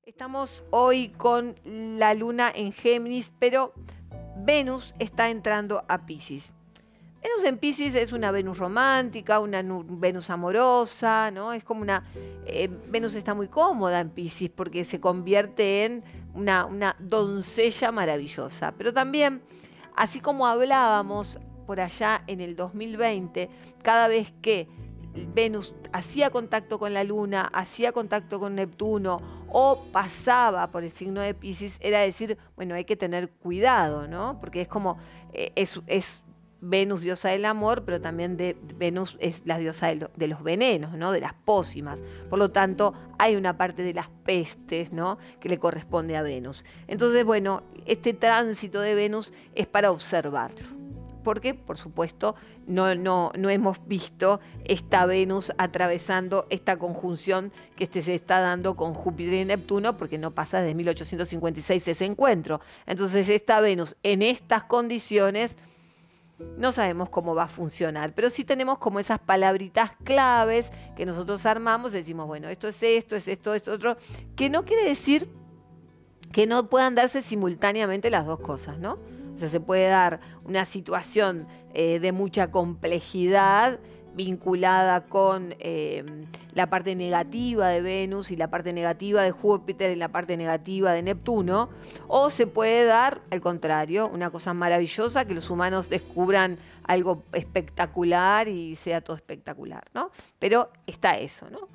Estamos hoy con la luna en Géminis, pero Venus está entrando a Piscis. Venus en Piscis es una Venus romántica, una Venus amorosa, ¿no? Es como una... Venus está muy cómoda en Piscis porque se convierte en una doncella maravillosa. Pero también, así como hablábamos por allá en el 2020, cada vez que Venus hacía contacto con la Luna, hacía contacto con Neptuno o pasaba por el signo de Piscis, era decir, bueno, hay que tener cuidado, ¿no? Porque es como, es Venus diosa del amor, pero también Venus es la diosa de los venenos, ¿no? De las pócimas. Por lo tanto, hay una parte de las pestes, ¿no? Que le corresponde a Venus. Entonces, bueno, este tránsito de Venus es para observarlo. Porque, por supuesto, no hemos visto esta Venus atravesando esta conjunción que se está dando con Júpiter y Neptuno, porque no pasa desde 1856 ese encuentro. Entonces, esta Venus en estas condiciones no sabemos cómo va a funcionar, pero sí tenemos como esas palabritas claves que nosotros armamos y decimos, bueno, esto, esto otro, que no quiere decir que no puedan darse simultáneamente las dos cosas, ¿no? O sea, se puede dar una situación de mucha complejidad vinculada con la parte negativa de Venus y la parte negativa de Júpiter y la parte negativa de Neptuno, o se puede dar, al contrario, una cosa maravillosa, que los humanos descubran algo espectacular y sea todo espectacular, ¿no? Pero está eso, ¿no?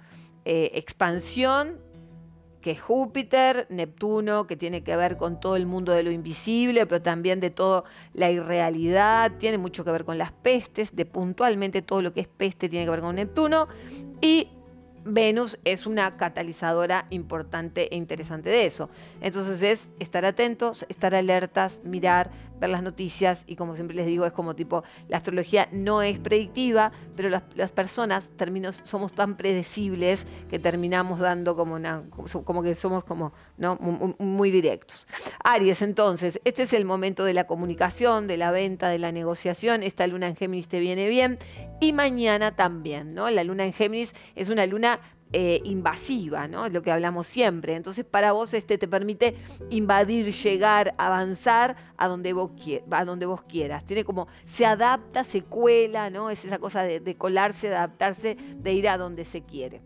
Expansión, que es Júpiter, Neptuno, que tiene que ver con todo el mundo de lo invisible, pero también de toda la irrealidad, tiene mucho que ver con las pestes, de puntualmente todo lo que es peste tiene que ver con Neptuno, y Venus es una catalizadora importante e interesante de eso. Entonces es estar atentos, estar alertas, mirar, ver las noticias, y como siempre les digo, es como tipo, la astrología no es predictiva, pero las personas somos tan predecibles que terminamos dando como que somos como, ¿no? Muy directos. Aries, entonces, este es el momento de la comunicación, de la venta, de la negociación. Esta luna en Géminis te viene bien, y mañana también, ¿no? La luna en Géminis es una luna invasiva, ¿no? Es lo que hablamos siempre. Entonces, para vos te permite invadir, llegar, avanzar a donde vos quieras. Tiene como, se adapta, se cuela, ¿no? Es esa cosa de colarse, de adaptarse, de ir a donde se quiere.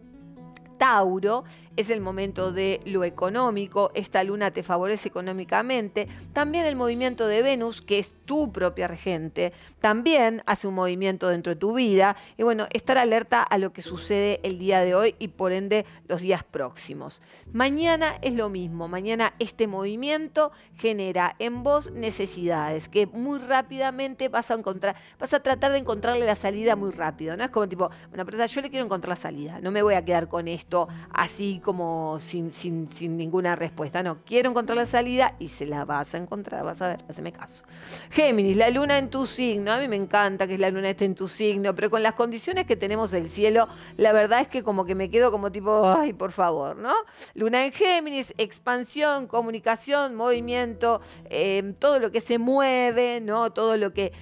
Tauro, es el momento de lo económico, esta luna te favorece económicamente. También el movimiento de Venus, que es tu propia regente, también hace un movimiento dentro de tu vida. Y bueno, estar alerta a lo que sucede el día de hoy y por ende los días próximos. Mañana es lo mismo, mañana este movimiento genera en vos necesidades que muy rápidamente vas a tratar de encontrarle la salida muy rápido, ¿no? Es como tipo, bueno, pero yo le quiero encontrar la salida, no me voy a quedar con esto así como sin ninguna respuesta. No, quiero encontrar la salida y se la vas a encontrar, vas a ver, haceme caso. Géminis, la luna en tu signo. A mí me encanta que la luna esté en tu signo, pero con las condiciones que tenemos el cielo, la verdad es que como que me quedo como tipo, ay, por favor, ¿no? Luna en Géminis, expansión, comunicación, movimiento, todo lo que se mueve, ¿no? Todo lo que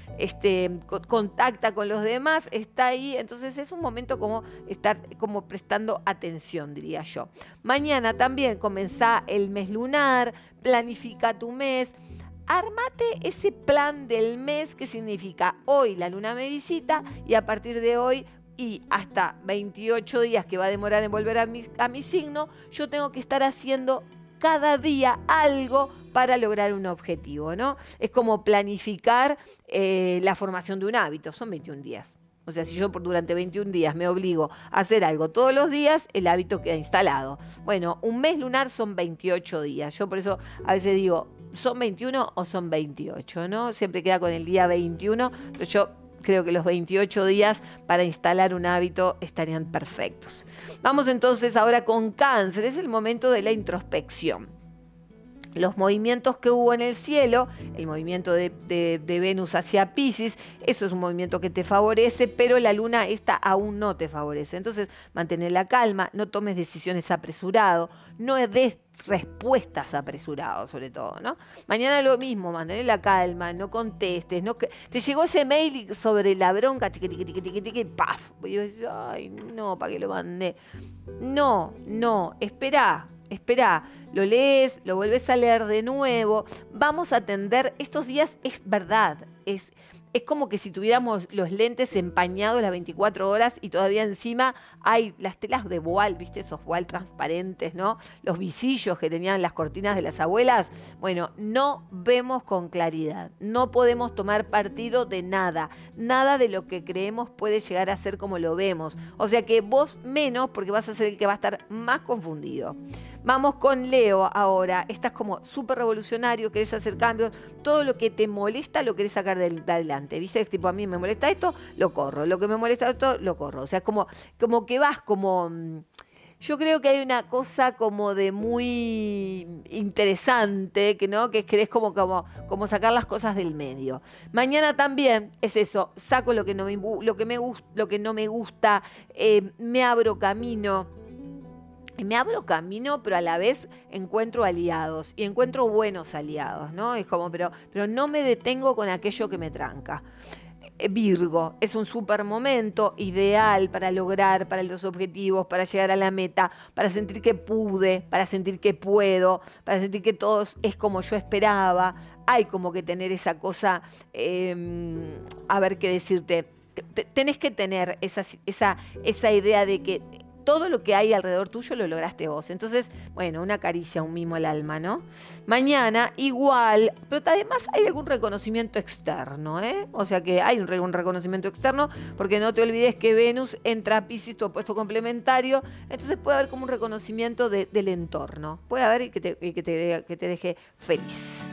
contacta con los demás está ahí. Entonces es un momento como estar como prestando atención, diría yo. Mañana también comenzá el mes lunar, planifica tu mes, armate ese plan del mes que significa hoy la luna me visita y a partir de hoy y hasta 28 días que va a demorar en volver a mi signo, yo tengo que estar haciendo cada día algo para lograr un objetivo, ¿no? Es como planificar la formación de un hábito, son 21 días. O sea, si yo durante 21 días me obligo a hacer algo todos los días, el hábito queda instalado. Bueno, un mes lunar son 28 días. Yo por eso a veces digo, ¿son 21 o son 28? ¿No? Siempre queda con el día 21, pero yo creo que los 28 días para instalar un hábito estarían perfectos. Vamos entonces ahora con Cáncer. Es el momento de la introspección. Los movimientos que hubo en el cielo, el movimiento de Venus hacia Piscis, eso es un movimiento que te favorece, pero la luna esta aún no te favorece. Entonces, mantén la calma, no tomes decisiones apresurado, no des respuestas apresuradas, sobre todo, ¿no? Mañana lo mismo, mantén la calma, no contestes, te llegó ese mail sobre la bronca, tiqui, paf. Y yo, ay, no, ¿para qué lo mandé? No, espera. Esperá, lo lees, lo vuelves a leer de nuevo. Vamos a atender, estos días es verdad, es como que si tuviéramos los lentes empañados las 24 horas y todavía encima hay las telas de voal, ¿viste? Esos voal transparentes, ¿no? Los visillos que tenían las cortinas de las abuelas. Bueno, no vemos con claridad, no podemos tomar partido de nada. Nada de lo que creemos puede llegar a ser como lo vemos. O sea que vos menos, porque vas a ser el que va a estar más confundido. Vamos con Leo ahora. Estás como súper revolucionario, querés hacer cambios. Todo lo que te molesta lo querés sacar de adelante. ¿Viste? Tipo, a mí me molesta esto, lo corro. Lo que me molesta esto, lo corro. O sea, como que vas como... Yo creo que hay una cosa como de muy interesante, que no, que querés como sacar las cosas del medio. Mañana también es eso, saco lo que no me gusta, me abro camino. Me abro camino, pero a la vez encuentro aliados y encuentro buenos aliados, ¿no? Es como, pero no me detengo con aquello que me tranca. Virgo, es un súper momento ideal para lograr, para los objetivos, para llegar a la meta, para sentir que pude, para sentir que puedo, para sentir que todo es como yo esperaba. Hay como que tener esa cosa, a ver qué decirte. Tenés que tener esa idea de que todo lo que hay alrededor tuyo lo lograste vos. Entonces, bueno, una caricia, un mimo al alma, ¿no? Mañana igual, pero además hay algún reconocimiento externo, ¿eh? O sea que hay un reconocimiento externo, porque no te olvides que Venus entra a Piscis, tu opuesto complementario, entonces puede haber como un reconocimiento del entorno. Puede haber y que te deje feliz.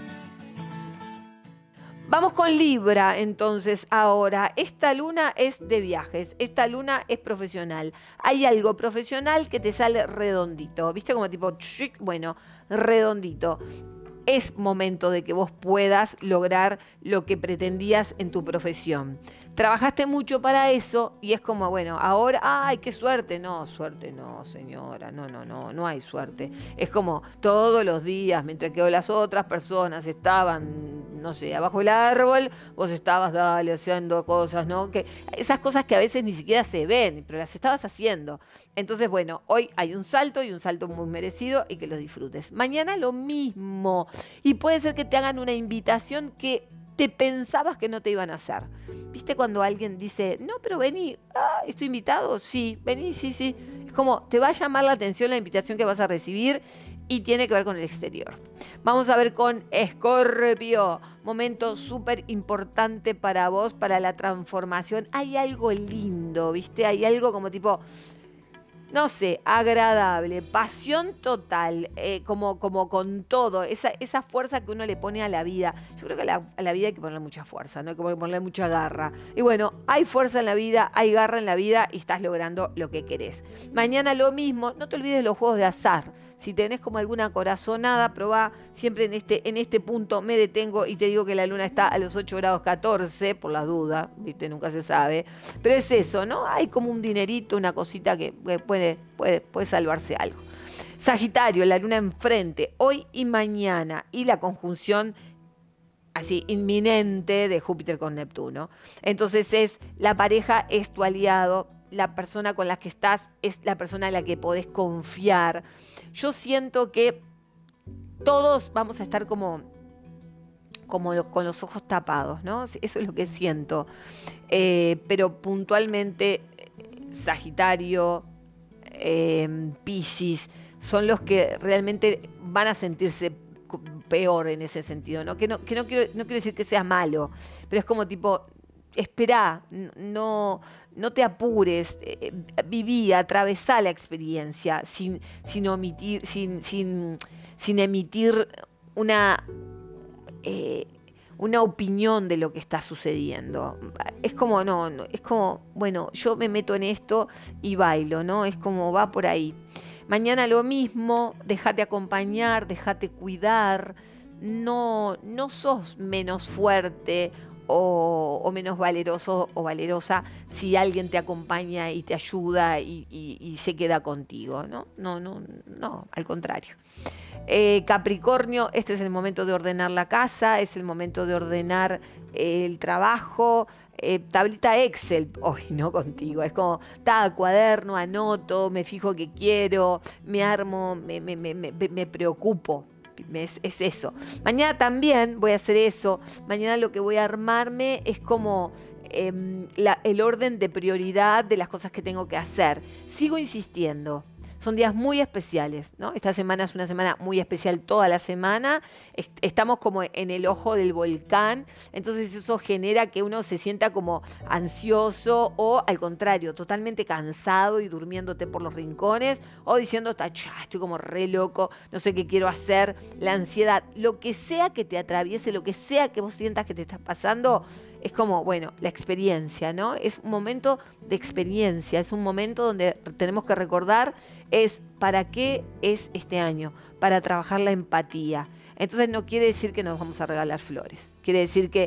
Vamos con Libra, entonces, ahora. Esta luna es de viajes, esta luna es profesional. Hay algo profesional que te sale redondito, ¿viste? Como tipo, bueno, redondito. Es momento de que vos puedas lograr lo que pretendías en tu profesión. Trabajaste mucho para eso y es como, bueno, ahora, ¡ay, qué suerte! No, suerte no, señora, no hay suerte. Es como todos los días, mientras que las otras personas estaban, no sé, abajo del árbol, vos estabas, dale, haciendo cosas, ¿no? Que esas cosas que a veces ni siquiera se ven, pero las estabas haciendo. Entonces, bueno, hoy hay un salto y un salto muy merecido y que lo disfrutes. Mañana lo mismo. Y puede ser que te hagan una invitación que te pensabas que no te iban a hacer. ¿Viste cuando alguien dice, no, pero vení, estoy invitado? Sí, vení, sí. Es como, te va a llamar la atención la invitación que vas a recibir y tiene que ver con el exterior. Vamos a ver con Escorpio. Momento súper importante para vos, para la transformación. Hay algo lindo, ¿viste? Hay algo como tipo... no sé, agradable, pasión total, como con todo, esa fuerza que uno le pone a la vida. Yo creo que a la vida hay que ponerle mucha fuerza, ¿no? Hay que ponerle mucha garra. Y bueno, hay fuerza en la vida, hay garra en la vida y estás logrando lo que querés. Mañana lo mismo, no te olvides los juegos de azar. Si tenés como alguna corazonada, probá siempre en este punto, me detengo y te digo que la luna está a los 8 grados 14, por las dudas, ¿viste? Nunca se sabe. Pero es eso, ¿no? Hay como un dinerito, una cosita que puede salvarse algo. Sagitario, la luna enfrente, hoy y mañana, y la conjunción así inminente de Júpiter con Neptuno. Entonces la pareja es tu aliado, la persona con la que estás es la persona en la que podés confiar. Yo siento que todos vamos a estar como con los ojos tapados, ¿no? Eso es lo que siento. Pero puntualmente, Sagitario, Piscis, son los que realmente van a sentirse peor en ese sentido, ¿no? Que no quiero decir que sea malo, pero es como tipo, esperá, no te apures, viví, atravesá la experiencia sin emitir una opinión de lo que está sucediendo. Es como, es como, bueno, yo me meto en esto y bailo, ¿no? Es como va por ahí. Mañana lo mismo, déjate acompañar, déjate cuidar, no sos menos fuerte o menos valeroso o valerosa si alguien te acompaña y te ayuda y se queda contigo, ¿no? No, al contrario. Capricornio, este es el momento de ordenar la casa, es el momento de ordenar el trabajo. Tablita Excel, hoy no contigo, es como, cuaderno, anoto, me fijo que quiero, me armo, me preocupo. Es eso. Mañana también voy a hacer eso. Mañana lo que voy a armarme es como el orden de prioridad de las cosas que tengo que hacer. Sigo insistiendo. Son días muy especiales, ¿no? Esta semana es una semana muy especial, toda la semana. Estamos como en el ojo del volcán, entonces eso genera que uno se sienta como ansioso o al contrario, totalmente cansado y durmiéndote por los rincones o diciendo, estoy como re loco, no sé qué quiero hacer, la ansiedad, lo que sea que te atraviese, lo que sea que vos sientas que te estás pasando, es como, bueno, la experiencia, ¿no? Es un momento de experiencia, es un momento donde tenemos que recordar para qué es este año, para trabajar la empatía. Entonces no quiere decir que nos vamos a regalar flores, quiere decir que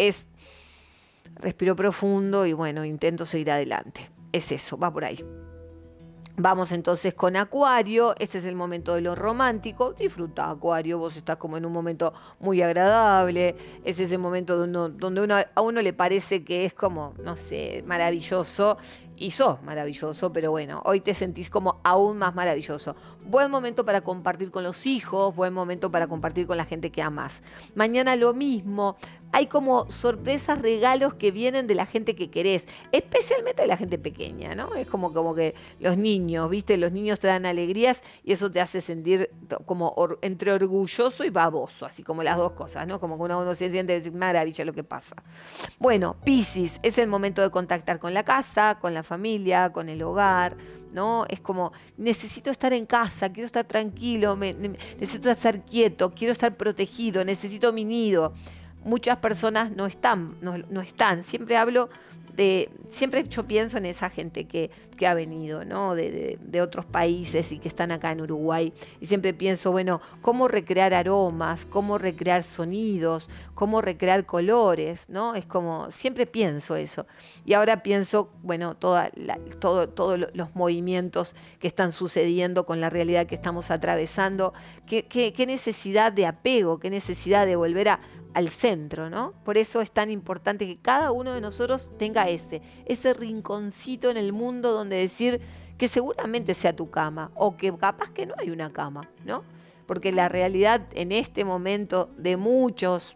respiro profundo y bueno, intento seguir adelante. Es eso, va por ahí. Vamos entonces con Acuario, este es el momento de lo romántico, disfruta Acuario, vos estás como en un momento muy agradable, es ese momento donde a uno le parece que es como, no sé, maravilloso, y sos maravilloso, pero bueno, hoy te sentís como aún más maravilloso. Buen momento para compartir con los hijos, buen momento para compartir con la gente que amás. Mañana lo mismo, hay como sorpresas, regalos que vienen de la gente que querés, especialmente de la gente pequeña, ¿no? Es como que los niños, ¿viste? Los niños te dan alegrías y eso te hace sentir como entre orgulloso y baboso, así como las dos cosas, ¿no? Como que uno se siente decir, maravilla lo que pasa. Bueno, Piscis, es el momento de contactar con la casa, con la familia, con el hogar, ¿no? Es como, necesito estar en casa, quiero estar tranquilo, necesito estar quieto, quiero estar protegido, necesito mi nido. Muchas personas no están. Siempre siempre yo pienso en esa gente que ha venido, ¿no? De otros países y que están acá en Uruguay. Y siempre pienso, bueno, cómo recrear aromas, cómo recrear sonidos, cómo recrear colores, ¿no? Es como, siempre pienso eso. Y ahora pienso, bueno, todos los movimientos que están sucediendo con la realidad que estamos atravesando. Qué necesidad de apego, qué necesidad de volver al centro, ¿no? Por eso es tan importante que cada uno de nosotros tenga ese rinconcito en el mundo donde decir que seguramente sea tu cama o que capaz que no hay una cama, ¿no? Porque la realidad en este momento de muchas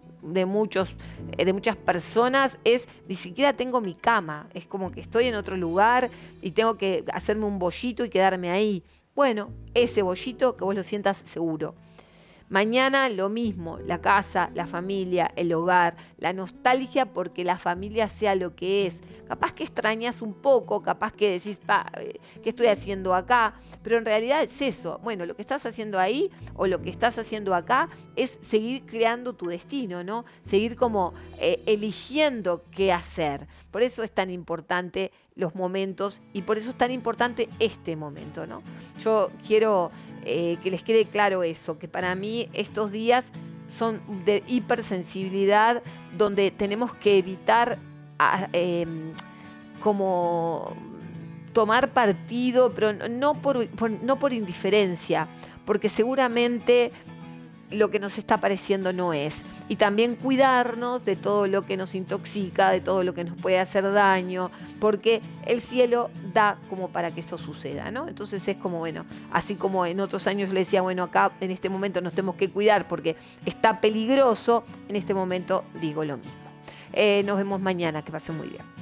personas es ni siquiera tengo mi cama, es como que estoy en otro lugar y tengo que hacerme un bollito y quedarme ahí. Bueno, ese bollito que vos lo sientas seguro. Mañana lo mismo, la casa, la familia, el hogar, la nostalgia porque la familia sea lo que es. Capaz que extrañas un poco, capaz que decís, ¿qué estoy haciendo acá? Pero en realidad es eso. Bueno, lo que estás haciendo ahí o lo que estás haciendo acá es seguir creando tu destino, ¿no? Seguir como eligiendo qué hacer. Por eso es tan importante los momentos y por eso es tan importante este momento, ¿no? Yo quiero que les quede claro eso, que para mí estos días son de hipersensibilidad, donde tenemos que evitar como tomar partido, pero no por indiferencia, porque seguramente lo que nos está pareciendo no es. Y también cuidarnos de todo lo que nos intoxica, de todo lo que nos puede hacer daño, porque el cielo da como para que eso suceda, ¿no? Entonces es como, bueno, así como en otros años le decía, bueno, acá en este momento nos tenemos que cuidar porque está peligroso, en este momento digo lo mismo. Nos vemos mañana, que pasen muy bien.